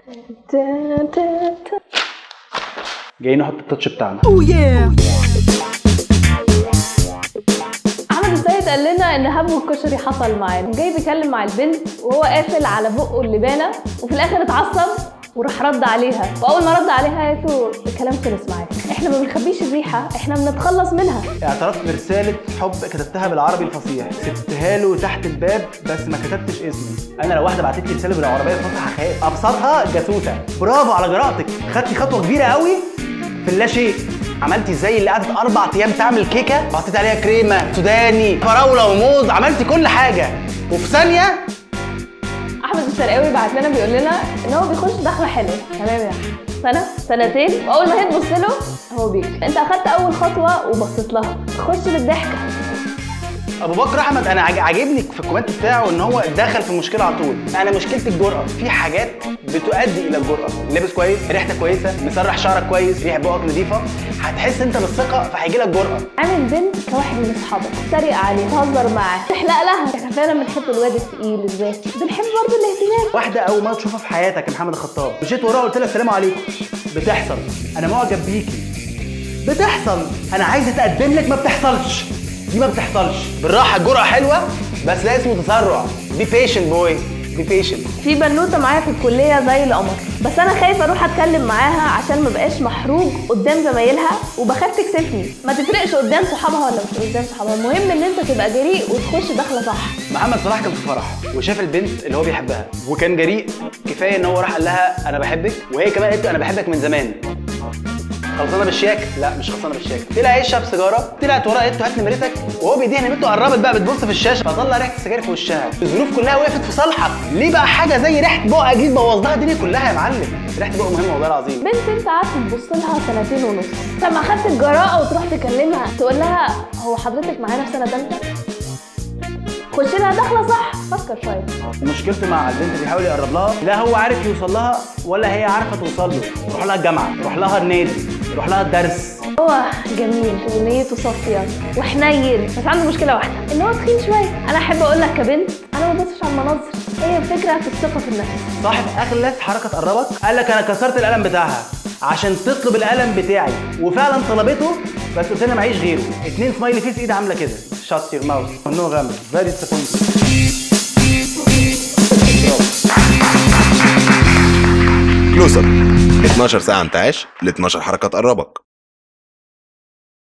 جايين نحط التاتش بتاعنا. احمد السيد قال لنا ان هبو الكشري حصل معانا، جاي بيكلم مع البنت وهو قافل على بقه اللبانه، وفي الاخر اتعصب وراح رد عليها، واول ما رد عليها قالت الكلام خلص معاك. احنا ما بنخبيش الريحه، احنا بنتخلص منها. اعترفت برساله حب كتبتها بالعربي الفصيح، سبتها له تحت الباب بس ما كتبتش اسمي. انا لو واحده بعتت لي رساله بالعربيه الفصيحه هخاف. ابسطها جاسوسه. برافو على جرأتك، خدتي خطوه كبيره قوي في اللا شيء. عملتي زي اللي قعدت 4 ايام تعمل كيكه وحطيت عليها كريمه سوداني فراوله وموز، عملتي كل حاجه وفي ثانيه. احمد الشرقاوي بعت لنا بيقول لنا ان هو بيخش دخله حلوه تمام يا احمد، سنه سنتين واول ما هي تبص له هو بيجري. انت اخدت اول خطوه وبصيت لها، خش بالضحكه. ابو بكر احمد انا عاجبني في الكومنت بتاعه ان هو دخل في مشكله على طول. انا مشكلتي الجرأه، في حاجات بتؤدي الى الجرأه. لابس كويس، ريحتك كويسه، مسرح شعرك كويس، ريحه بقك نظيفه، هتحس انت بالثقه فهيجي لك جرأه. عامل بنت كواحد من اصحابك، تتريق عليه، تهزر معاه، تحلق لها. احنا فعلا بنحب الواد التقيل الذكي، بنحب برضه الاهتمام. واحده اول ما تشوفها في حياتك يا محمد الخطاب مشيت وراها قلت لها السلام عليكم، بتحصل. انا معجب بيكي، بتحصل. انا عايز اتقدم لك، ما بتحصلش. دي ما بتحصلش. بالراحه، الجرأه حلوه بس لا اسمه تسرع. بي بيشنت بوي، بي بيشنت. في بنوته معايا في الكليه زي القمر، بس انا خايفه اروح اتكلم معاها عشان ما بقاش محروج قدام زمايلها، وبخاف تكسفني. ما تفرقش قدام صحابها ولا مش قدام صحابها، المهم ان انت تبقى جريء وتخش داخله صح. محمد صلاح كان في فرح وشاف البنت اللي هو بيحبها وكان جريء كفايه ان هو راح قال لها انا بحبك، وهي كمان قالت له انا بحبك من زمان. خلصانه بالشياكه؟ لا مش خلصانه بالشياكه. طلع يشرب سيجاره، طلعت وراه قالت له هات نمرتك، وهو بيديها نمرته، قربت بقى بتبص في الشاشه فطلع ريحه السجاير في وشها. الظروف كلها وقفت في صالحك. ليه بقى حاجه زي ريحه بقى جديد بوظها الدنيا كلها يا معلم؟ ريحه بقى مهمه والله العظيم. بنت انت قعدت تبص لها 2.5 سنين، لما اخدت الجراءه وتروح تكلمها تقول لها هو حضرتك معانا في سنه ثالثه؟ خش لها داخله صح، فكر شويه. ومشكلته مع البنت بيحاول يقرب لها، لا هو عارف يوصل لها ولا هي عارفه توصل له. روح لها الجامعه، روح لها النادي، روح لها الدرس. هو جميل ونيته صافيه وحنين، بس عنده مشكله واحده ان هو تخين شويه. انا احب اقول لك كبنت انا ما ببصش على المناظر، هي الفكره في الثقه في النفس. صاحب اخلص حركه تقربك قال لك انا كسرت القلم بتاعها عشان تطلب القلم بتاعي، وفعلا طلبته بس قلت لها معيش غيره. 2 سمايلي فيس ايد عامله كده، شات يور ماوث نو غامض فيري ديسابوينتد. كلوزر 12 ساعة انتعاش ل 12 حركة تقربك.